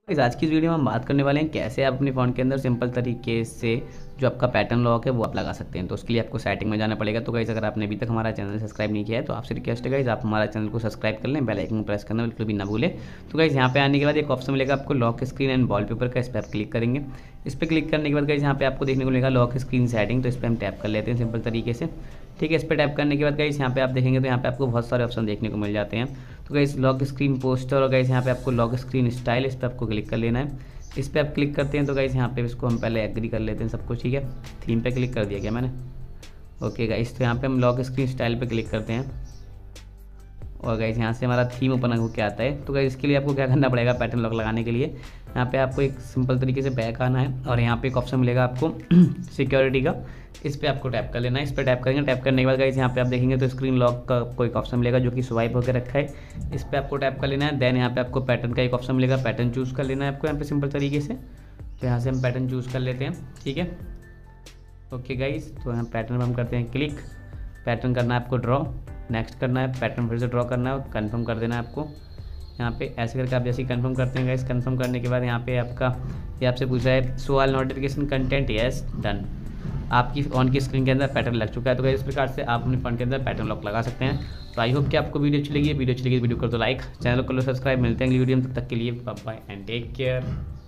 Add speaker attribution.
Speaker 1: इस आज की इस वीडियो में हम बात करने वाले हैं कैसे आप अपने फ़ोन के अंदर सिंपल तरीके से जो आपका पैटर्न लॉक है वो आप लगा सकते हैं। तो उसके लिए आपको सेटिंग में जाना पड़ेगा। तो गाइस अगर आपने अभी तक हमारा चैनल सब्सक्राइब नहीं किया है तो आपसे रिक्वेस्ट है गाइस आप हमारा चैनल को सब्सक्राइब कर लें, बेल आइकन को प्रेस करना बिल्कुल भी ना भूलें। तो गाइस यहाँ पे आने के बाद एक ऑप्शन मिलेगा आपको लॉक स्क्रीन एंड वॉलपेपर का, इस पर आप क्लिक करेंगे। इस पर क्लिक करने के बाद गाइस यहाँ पे आपको देखने को मिलेगा लॉक स्क्रीन सेटिंग, तो इस पर हम टैप कर लेते हैं सिंपल तरीके से। ठीक है, इस पर टैप करने के बाद गाइस यहाँ पे आप देखेंगे तो यहाँ पे आपको बहुत सारे ऑप्शन देखने को मिल जाते हैं। तो गाइस लॉक स्क्रीन पोस्टर और गाइस यहाँ पे आपको लॉक स्क्रीन स्टाइल, इस पर आपको क्लिक कर लेना है। इस पर आप क्लिक करते हैं तो गाइस यहाँ पे इसको हम पहले एग्री कर लेते हैं सब कुछ। ठीक है, थीम पे क्लिक कर दिया क्या मैंने? ओके गाइस, तो यहाँ पे हम लॉक स्क्रीन स्टाइल पे क्लिक करते हैं और गाइस यहाँ से हमारा थीम ओपन होकर आता है। तो गाइस इसके लिए आपको क्या करना पड़ेगा, पैटर्न लॉक लगाने के लिए यहाँ पे आपको एक सिंपल तरीके से बैक आना है और यहाँ पे एक ऑप्शन मिलेगा आपको सिक्योरिटी का, इस पर आपको टैप कर लेना है। इस पर टैप करेंगे, टैप करने के बाद गाइस यहाँ पे आप देखेंगे तो स्क्रीन लॉक का कोई एक ऑप्शन मिलेगा जो कि स्वाइप होकर रखा है, इस पर आपको टैप कर लेना है। देन यहाँ पे आपको पैटर्न का एक ऑप्शन मिलेगा, पैटर्न चूज़ कर लेना है आपको यहाँ पे सिंपल तरीके से। तो यहाँ से हम पैटर्न चूज़ कर लेते हैं। ठीक है, ओके गाइस, तो यहाँ पैटर्न पर हम करते हैं क्लिक। पैटर्न करना है आपको ड्रॉ, नेक्स्ट करना है, पैटर्न फिर से ड्रॉ करना है और कन्फर्म कर देना है आपको। यहाँ पे ऐसे करके आप जैसे ही कन्फर्म करते हैं गाइस, कन्फर्म करने के बाद यहाँ पे ये आपसे पूछ रहा है show all notification content, yes done. आपकी ऑन की स्क्रीन के अंदर पैटर्न लग चुका है। तो गाइस इस प्रकार से आप अपने फ़ोन के अंदर पैटर्न लॉक लगा सकते हैं। तो आई होप कि आपको वीडियो अच्छी लगी है। वीडियो अच्छी लगी वीडियो कर दो लाइक, चैनल को लो सब्सक्राइब। मिलते हैं अगली वीडियो में, तब तक के लिए bye bye and take care.